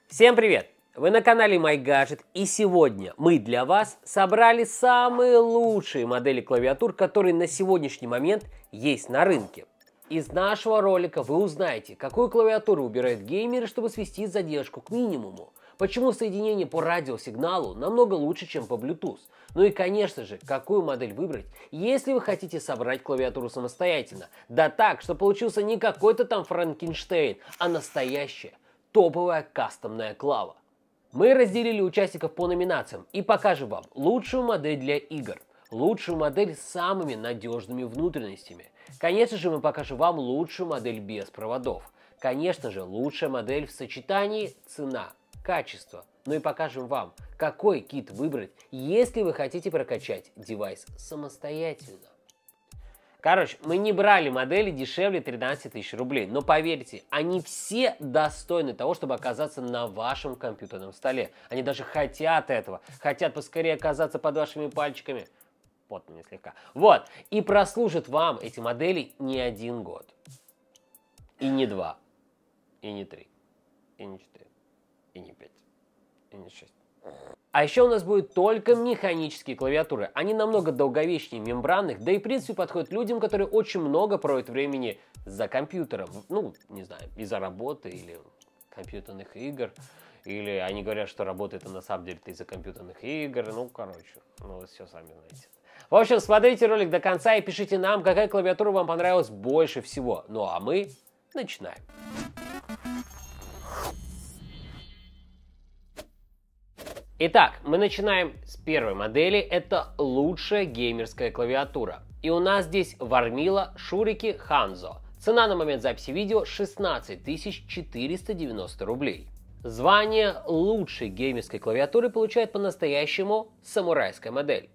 Всем привет! Вы на канале MyGadget, и сегодня мы для вас собрали самые лучшие модели клавиатур, которые на сегодняшний момент есть на рынке. Из нашего ролика вы узнаете, какую клавиатуру выбирают геймеры, чтобы свести задержку к минимуму, почему соединение по радиосигналу намного лучше, чем по Bluetooth, ну и, конечно же, какую модель выбрать, если вы хотите собрать клавиатуру самостоятельно, да так, что получился не какой-то там Франкенштейн, а настоящая топовая кастомная клава. Мы разделили участников по номинациям и покажем вам лучшую модель для игр, лучшую модель с самыми надежными внутренностями. Конечно же, мы покажем вам лучшую модель без проводов. Конечно же, лучшая модель в сочетании цена-качество. Ну и покажем вам, какой кит выбрать, если вы хотите прокачать девайс самостоятельно. Короче, мы не брали модели дешевле 13 тысяч рублей, но поверьте, они все достойны того, чтобы оказаться на вашем компьютерном столе. Они даже хотят этого, хотят поскорее оказаться под вашими пальчиками, потными слегка. Вот, и прослужат вам эти модели не 1 год, и не 2, и не 3, и не 4, и не 5, и не 6. А еще у нас будут только механические клавиатуры. Они намного долговечнее мембранных, да и в принципе подходят людям, которые очень много проводят времени за компьютером. Ну, не знаю, из-за работы или компьютерных игр. Или они говорят, что работает на самом деле из-за компьютерных игр. Ну, короче, ну вы все сами знаете. В общем, смотрите ролик до конца и пишите нам, какая клавиатура вам понравилась больше всего. Ну а мы начинаем. Итак, мы начинаем с первой модели. Это лучшая геймерская клавиатура. И у нас здесь Warmila Shuriki Hanzo. Цена на момент записи видео 16 490 рублей. Звание лучшей геймерской клавиатуры получает по-настоящему самурайская модель.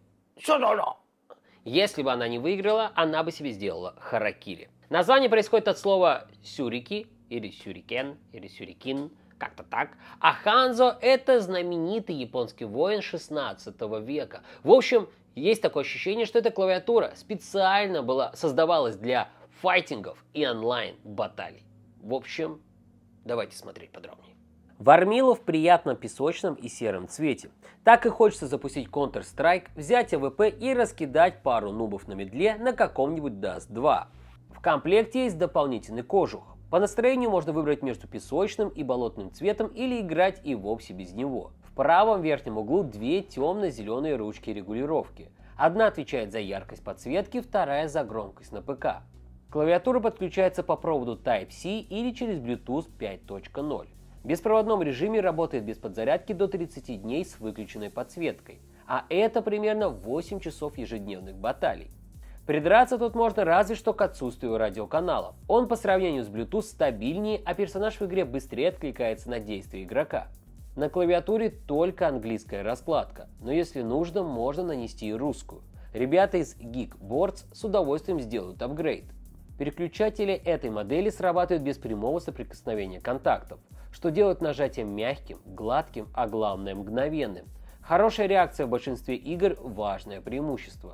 Если бы она не выиграла, она бы себе сделала харакири. Название происходит от слова сюрики, или сюрикен, или сюрикин. Как-то так. А Ханзо — это знаменитый японский воин 16 века. В общем, есть такое ощущение, что эта клавиатура специально создавалась для файтингов и онлайн-баталий. В общем, давайте смотреть подробнее. Warmila в приятном песочном и сером цвете. Так и хочется запустить Counter-Strike, взять АВП и раскидать пару нубов на медле на каком-нибудь Dust 2. В комплекте есть дополнительный кожух. По настроению можно выбрать между песочным и болотным цветом или играть и вовсе без него. В правом верхнем углу две темно-зеленые ручки регулировки. Одна отвечает за яркость подсветки, вторая за громкость на ПК. Клавиатура подключается по проводу Type-C или через Bluetooth 5.0. В беспроводном режиме работает без подзарядки до 30 дней с выключенной подсветкой. А это примерно 8 часов ежедневных баталий. Придраться тут можно разве что к отсутствию радиоканала. Он по сравнению с Bluetooth стабильнее, а персонаж в игре быстрее откликается на действия игрока. На клавиатуре только английская раскладка, но если нужно, можно нанести и русскую. Ребята из Geekboards с удовольствием сделают апгрейд. Переключатели этой модели срабатывают без прямого соприкосновения контактов, что делает нажатие мягким, гладким, а главное мгновенным. Хорошая реакция в большинстве игр – важное преимущество.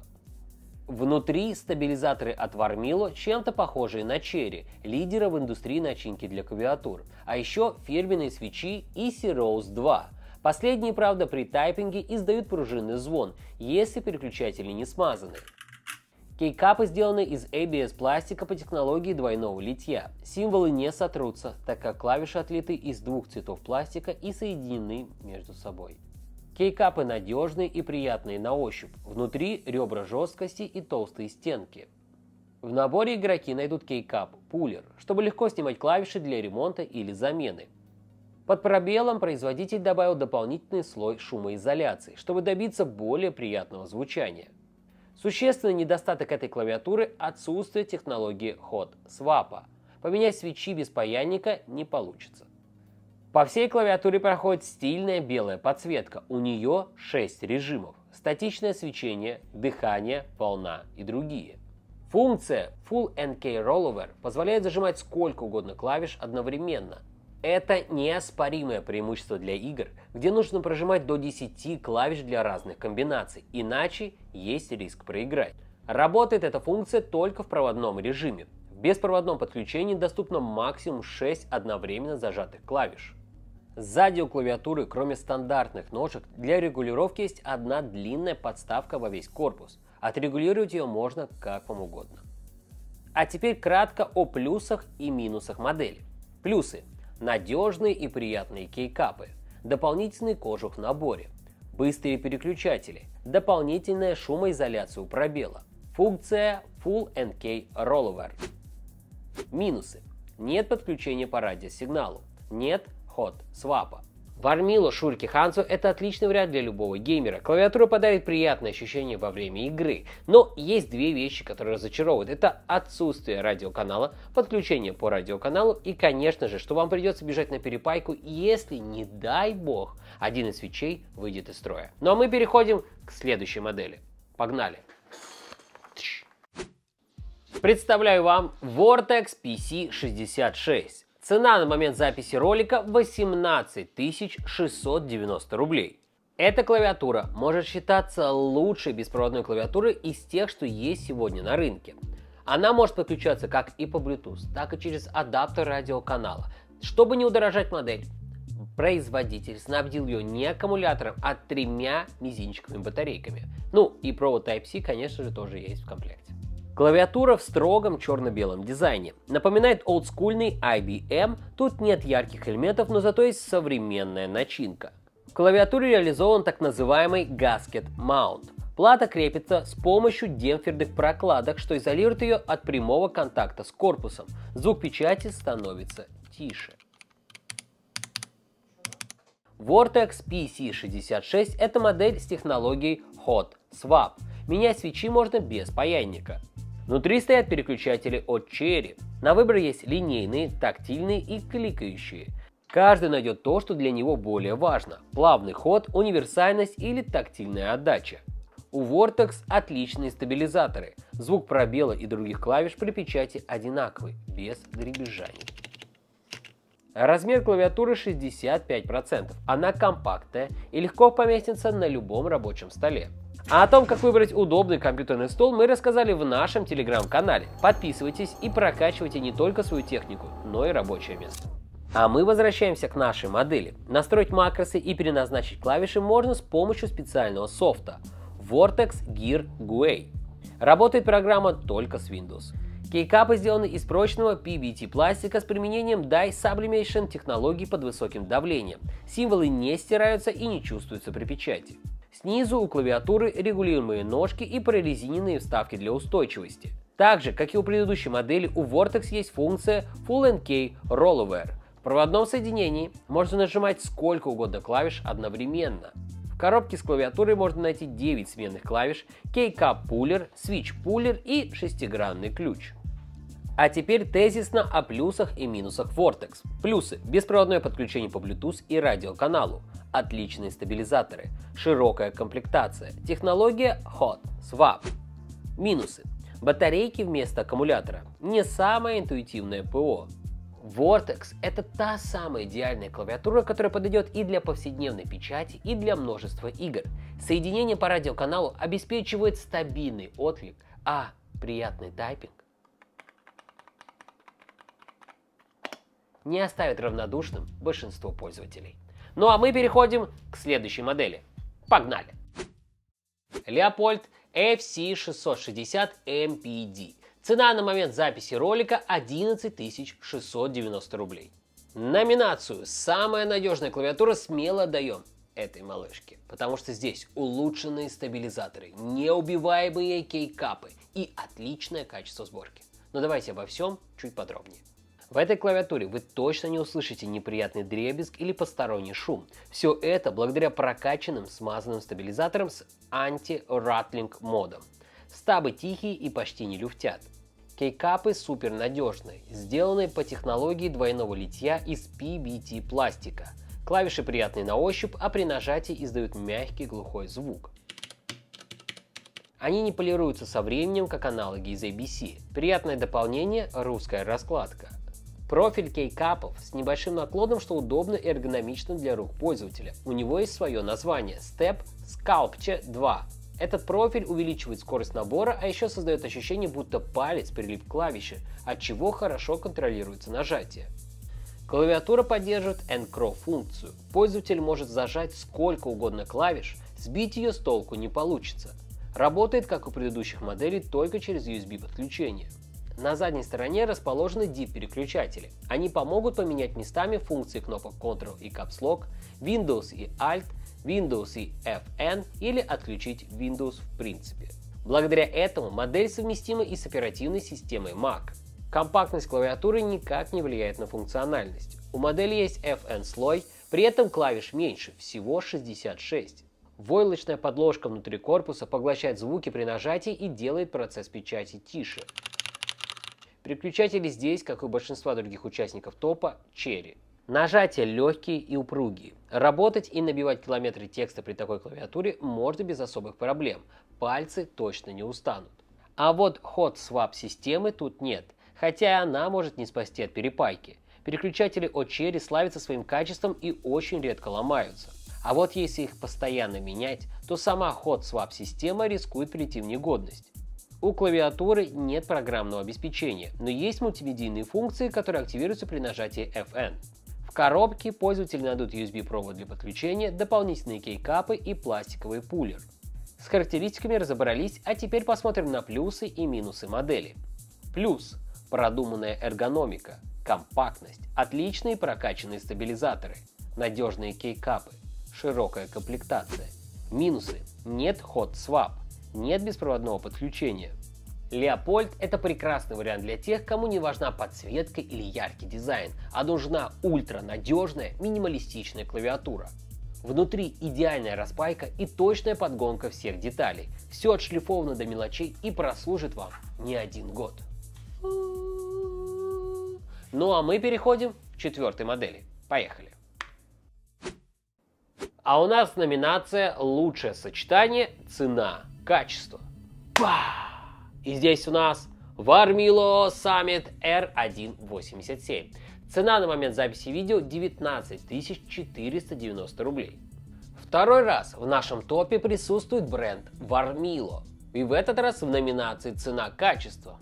Внутри стабилизаторы от Warmila, чем-то похожие на Cherry, лидера в индустрии начинки для клавиатур, а еще фирменные свечи и Rose 2. Последние, правда, при тайпинге издают пружинный звон, если переключатели не смазаны. Кейкапы сделаны из ABS пластика по технологии двойного литья. Символы не сотрутся, так как клавиши отлиты из двух цветов пластика и соединены между собой. Кейкапы надежные и приятные на ощупь. Внутри ребра жесткости и толстые стенки. В наборе игроки найдут кейкап-пулер, чтобы легко снимать клавиши для ремонта или замены. Под пробелом производитель добавил дополнительный слой шумоизоляции, чтобы добиться более приятного звучания. Существенный недостаток этой клавиатуры – отсутствие технологии Hot Swap. Поменять свечи без паяльника не получится. По всей клавиатуре проходит стильная белая подсветка. У нее 6 режимов. Статичное свечение, дыхание, волна и другие. Функция Full NK Rollover позволяет зажимать сколько угодно клавиш одновременно. Это неоспоримое преимущество для игр, где нужно прожимать до 10 клавиш для разных комбинаций, иначе есть риск проиграть. Работает эта функция только в проводном режиме. В беспроводном подключении доступно максимум 6 одновременно зажатых клавиш. Сзади у клавиатуры, кроме стандартных ножек, для регулировки есть одна длинная подставка во весь корпус. Отрегулировать ее можно как вам угодно. А теперь кратко о плюсах и минусах модели. Плюсы. Надежные и приятные кейкапы. Дополнительный кожух в наборе. Быстрые переключатели. Дополнительная шумоизоляция у пробела. Функция Full NK Rollover. Минусы. Нет подключения по радиосигналу. Нет хот-свапа. Вармило Шурики Ханзо – это отличный вариант для любого геймера. Клавиатура подарит приятное ощущение во время игры. Но есть две вещи, которые разочаровывают. Это отсутствие радиоканала, подключение по радиоканалу и, конечно же, что вам придется бежать на перепайку, если, не дай бог, один из свечей выйдет из строя. Ну а мы переходим к следующей модели. Погнали! Представляю вам Vortex PC66. Цена на момент записи ролика 18 690 рублей. Эта клавиатура может считаться лучшей беспроводной клавиатурой из тех, что есть сегодня на рынке. Она может подключаться как и по Bluetooth, так и через адаптер радиоканала. Чтобы не удорожать модель, производитель снабдил ее не аккумулятором, а 3 мизинчиковыми батарейками. Ну и провод Type-C, конечно же, тоже есть в комплекте. Клавиатура в строгом черно-белом дизайне. Напоминает олдскульный IBM, тут нет ярких элементов, но зато есть современная начинка. В клавиатуре реализован так называемый Gasket Mount. Плата крепится с помощью демпферных прокладок, что изолирует ее от прямого контакта с корпусом. Звук печати становится тише. Vortex PC66 – это модель с технологией Hot Swap. Менять свечи можно без паяльника. Внутри стоят переключатели от Cherry. На выбор есть линейные, тактильные и кликающие. Каждый найдет то, что для него более важно. Плавный ход, универсальность или тактильная отдача. У Vortex отличные стабилизаторы. Звук пробела и других клавиш при печати одинаковый, без дребезжаний. Размер клавиатуры 65%. Она компактная и легко поместится на любом рабочем столе. А о том, как выбрать удобный компьютерный стол, мы рассказали в нашем телеграм-канале. Подписывайтесь и прокачивайте не только свою технику, но и рабочее место. А мы возвращаемся к нашей модели. Настроить макросы и переназначить клавиши можно с помощью специального софта Vortex Gear GUI. Работает программа только с Windows. Кейкапы сделаны из прочного PBT пластика с применением Die Sublimation технологий под высоким давлением. Символы не стираются и не чувствуются при печати. Снизу у клавиатуры регулируемые ножки и прорезиненные вставки для устойчивости. Так же, как и у предыдущей модели, у Vortex есть функция Full NK Rollover. В проводном соединении можно нажимать сколько угодно клавиш одновременно. В коробке с клавиатурой можно найти 9 сменных клавиш, Keycap Puller, Switch Puller и шестигранный ключ. А теперь тезисно о плюсах и минусах Vortex. Плюсы: беспроводное подключение по Bluetooth и радиоканалу, отличные стабилизаторы, широкая комплектация, технология Hot Swap. Минусы: батарейки вместо аккумулятора, не самое интуитивное ПО. Vortex – это та самая идеальная клавиатура, которая подойдет и для повседневной печати, и для множества игр. Соединение по радиоканалу обеспечивает стабильный отклик, а приятный тайпинг не оставит равнодушным большинство пользователей. Ну а мы переходим к следующей модели. Погнали! Leopold FC660 MPD. Цена на момент записи ролика 11 690 рублей. Номинацию «Самая надежная клавиатура» смело даем этой малышке, потому что здесь улучшенные стабилизаторы, неубиваемые кейкапы и отличное качество сборки. Но давайте обо всем чуть подробнее. В этой клавиатуре вы точно не услышите неприятный дребезг или посторонний шум. Все это благодаря прокачанным смазанным стабилизаторам с анти-ратлинг модом. Стабы тихие и почти не люфтят. Кейкапы супер надежные, сделанные по технологии двойного литья из PBT пластика. Клавиши приятные на ощупь, а при нажатии издают мягкий глухой звук. Они не полируются со временем, как аналоги из ABC. Приятное дополнение – русская раскладка. Профиль кейкапов с небольшим наклоном, что удобно и эргономично для рук пользователя. У него есть свое название – Step Sculpture 2. Этот профиль увеличивает скорость набора, а еще создает ощущение, будто палец прилип к клавише, от чего хорошо контролируется нажатие. Клавиатура поддерживает Encro функцию. Пользователь может зажать сколько угодно клавиш, сбить ее с толку не получится. Работает, как у предыдущих моделей, только через USB подключение. На задней стороне расположены DIP-переключатели. Они помогут поменять местами функции кнопок Ctrl и Caps Lock, Windows и Alt, Windows и FN или отключить Windows в принципе. Благодаря этому модель совместима и с оперативной системой Mac. Компактность клавиатуры никак не влияет на функциональность. У модели есть FN-слой, при этом клавиш меньше, всего 66. Войлочная подложка внутри корпуса поглощает звуки при нажатии и делает процесс печати тише. Переключатели здесь, как и у большинства других участников топа, Cherry. Нажатия легкие и упругие. Работать и набивать километры текста при такой клавиатуре можно без особых проблем. Пальцы точно не устанут. А вот Hot Swap системы тут нет, хотя она может не спасти от перепайки. Переключатели от Cherry славятся своим качеством и очень редко ломаются. А вот если их постоянно менять, то сама Hot Swap система рискует прийти в негодность. У клавиатуры нет программного обеспечения, но есть мультимедийные функции, которые активируются при нажатии FN. В коробке пользователи найдут USB-провод для подключения, дополнительные кейкапы и пластиковый пуллер. С характеристиками разобрались, а теперь посмотрим на плюсы и минусы модели. Плюс – продуманная эргономика, компактность, отличные прокачанные стабилизаторы, надежные кейкапы, широкая комплектация. Минусы – нет Hot Swap, нет беспроводного подключения. Leopold – это прекрасный вариант для тех, кому не важна подсветка или яркий дизайн, а нужна ультранадежная минималистичная клавиатура. Внутри идеальная распайка и точная подгонка всех деталей. Все отшлифовано до мелочей и прослужит вам не один год. Ну а мы переходим к четвертой модели. Поехали! А у нас номинация «Лучшее сочетание цена-качество». И здесь у нас Warmilo Summit R187. Цена на момент записи видео 19 490 рублей. Второй раз в нашем топе присутствует бренд Warmilo. И в этот раз в номинации «Цена-качество».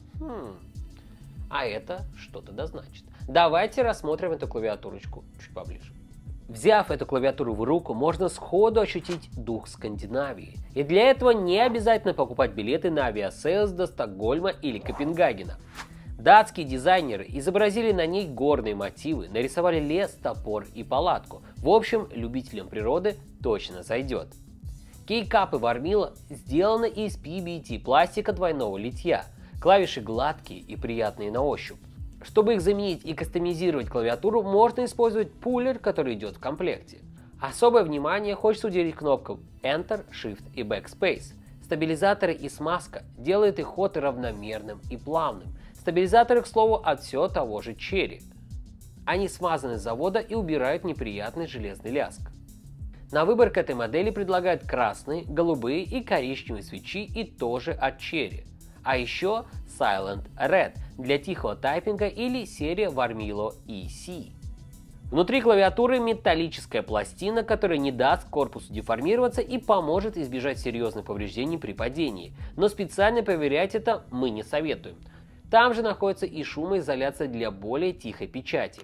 А это что-то да значит. Давайте рассмотрим эту клавиатурочку чуть поближе. Взяв эту клавиатуру в руку, можно сходу ощутить дух Скандинавии. И для этого не обязательно покупать билеты на авиасейлс до Стокгольма или Копенгагена. Датские дизайнеры изобразили на ней горные мотивы, нарисовали лес, топор и палатку. В общем, любителям природы точно зайдет. Кейкапы Warmilo сделаны из PBT пластика двойного литья. Клавиши гладкие и приятные на ощупь. Чтобы их заменить и кастомизировать клавиатуру, можно использовать пуллер, который идет в комплекте. Особое внимание хочется уделить кнопкам Enter, Shift и Backspace. Стабилизаторы и смазка делают их ход равномерным и плавным. Стабилизаторы, к слову, от все того же Cherry. Они смазаны с завода и убирают неприятный железный лязг. На выбор к этой модели предлагают красные, голубые и коричневые свечи и тоже от Cherry. А еще Silent Red для тихого тайпинга или серия Warmilo EC. Внутри клавиатуры металлическая пластина, которая не даст корпусу деформироваться и поможет избежать серьезных повреждений при падении. Но специально проверять это мы не советуем. Там же находится и шумоизоляция для более тихой печати.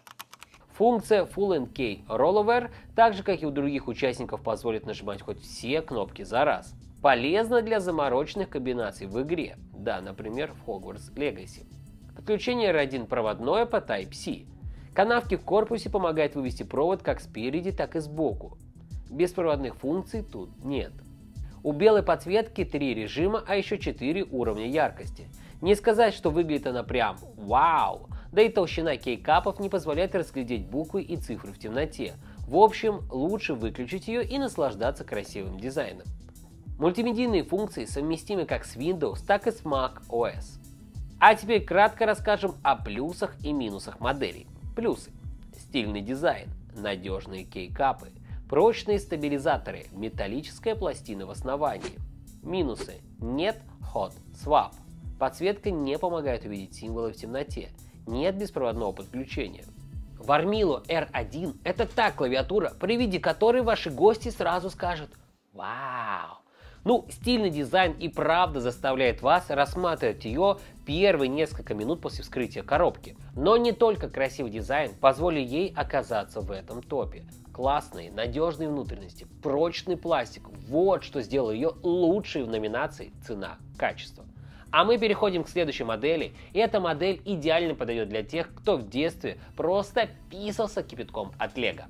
Функция Full NK Rollover, так же как и у других участников, позволит нажимать хоть все кнопки за раз. Полезно для замороченных комбинаций в игре, да, например, в Hogwarts Legacy. Подключение R1 проводное по Type-C. Канавки в корпусе помогают вывести провод как спереди, так и сбоку. Беспроводных функций тут нет. У белой подсветки 3 режима, а еще 4 уровня яркости. Не сказать, что выглядит она прям вау, да и толщина кейкапов не позволяет разглядеть буквы и цифры в темноте. В общем, лучше выключить ее и наслаждаться красивым дизайном. Мультимедийные функции совместимы как с Windows, так и с Mac OS. А теперь кратко расскажем о плюсах и минусах моделей. Плюсы. Стильный дизайн, надежные кейкапы, прочные стабилизаторы, металлическая пластина в основании. Минусы. Нет Hot Swap. Подсветка не помогает увидеть символы в темноте. Нет беспроводного подключения. Warmilo R1 – это та клавиатура, при виде которой ваши гости сразу скажут: «Вау! Ну, стильный дизайн и правда заставляет вас рассматривать ее первые несколько минут после вскрытия коробки. Но не только красивый дизайн позволил ей оказаться в этом топе. Классные, надежные внутренности, прочный пластик – вот что сделало ее лучшей в номинации «Цена-качество». А мы переходим к следующей модели, и эта модель идеально подойдет для тех, кто в детстве просто писался кипятком от Лего.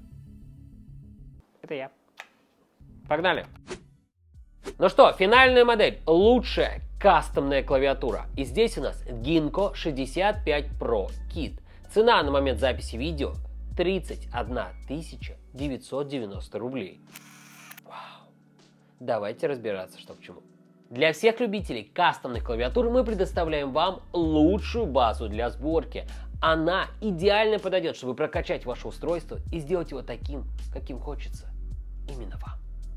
Это я. Погнали! Ну что, финальная модель. Лучшая кастомная клавиатура. И здесь у нас Ginkgo 65 Pro Kit. Цена на момент записи видео 31 990 рублей. Вау. Давайте разбираться, что к чему. Для всех любителей кастомных клавиатур мы предоставляем вам лучшую базу для сборки. Она идеально подойдет, чтобы прокачать ваше устройство и сделать его таким, каким хочется именно вам.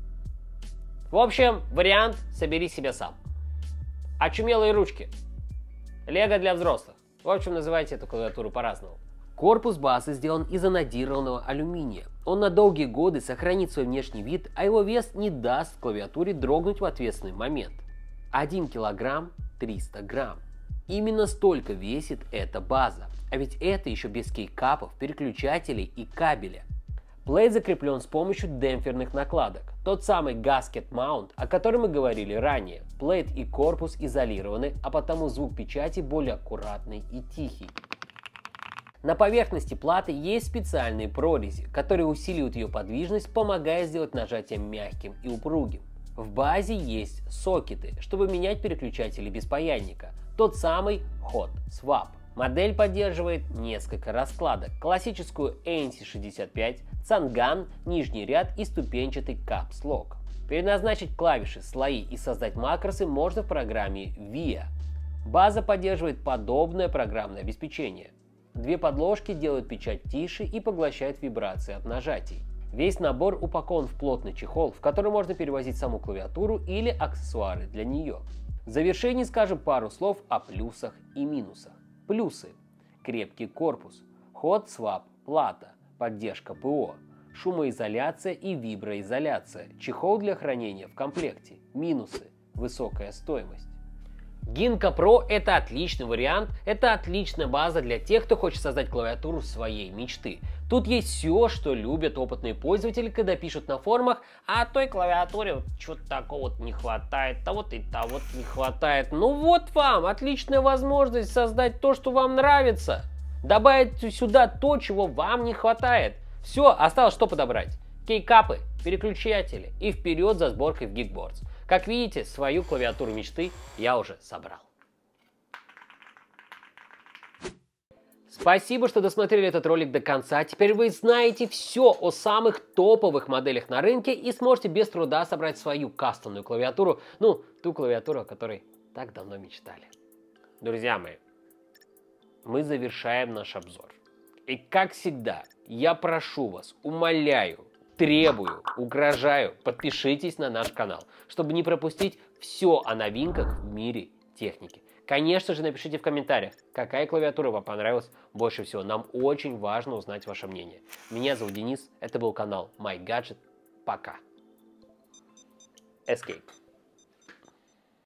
В общем, вариант «собери себя сам». Очумелые ручки. Лего для взрослых. В общем, называйте эту клавиатуру по-разному. Корпус базы сделан из анодированного алюминия. Он на долгие годы сохранит свой внешний вид, а его вес не даст клавиатуре дрогнуть в ответственный момент. 1 килограмм 300 грамм. Именно столько весит эта база. А ведь это еще без кейкапов, переключателей и кабеля. Плейт закреплен с помощью демпферных накладок. Тот самый Gasket Mount, о котором мы говорили ранее. Плейт и корпус изолированы, а потому звук печати более аккуратный и тихий. На поверхности платы есть специальные прорези, которые усиливают ее подвижность, помогая сделать нажатие мягким и упругим. В базе есть сокеты, чтобы менять переключатели без паяльника. Тот самый Hot Swap. Модель поддерживает несколько раскладок. Классическую ANC65, Цанган, нижний ряд и ступенчатый Caps Lock. Переназначить клавиши, слои и создать макросы можно в программе VIA. База поддерживает подобное программное обеспечение. Две подложки делают печать тише и поглощают вибрации от нажатий. Весь набор упакован в плотный чехол, в который можно перевозить саму клавиатуру или аксессуары для нее. В завершении скажем пару слов о плюсах и минусах. Плюсы. Крепкий корпус, Hot Swap плата, поддержка ПО, шумоизоляция и виброизоляция, чехол для хранения в комплекте. Минусы. Высокая стоимость. Ginkgo Pro – это отличный вариант, это отличная база для тех, кто хочет создать клавиатуру своей мечты. Тут есть все, что любят опытные пользователи, когда пишут на форумах: а той клавиатуре чего-то такого не хватает, того-то и того не хватает. Ну вот вам отличная возможность создать то, что вам нравится. Добавить сюда то, чего вам не хватает. Все, осталось что подобрать. Кейкапы, переключатели и вперед за сборкой в Geekboards. Как видите, свою клавиатуру мечты я уже собрал. Спасибо, что досмотрели этот ролик до конца. Теперь вы знаете все о самых топовых моделях на рынке и сможете без труда собрать свою кастомную клавиатуру. Ну, ту клавиатуру, о которой так давно мечтали. Друзья мои, мы завершаем наш обзор. И как всегда, я прошу вас, умоляю, требую, угрожаю, подпишитесь на наш канал, чтобы не пропустить все о новинках в мире техники. Конечно же, напишите в комментариях, какая клавиатура вам понравилась больше всего. Нам очень важно узнать ваше мнение. Меня зовут Денис, это был канал MyGadget. Пока. Escape.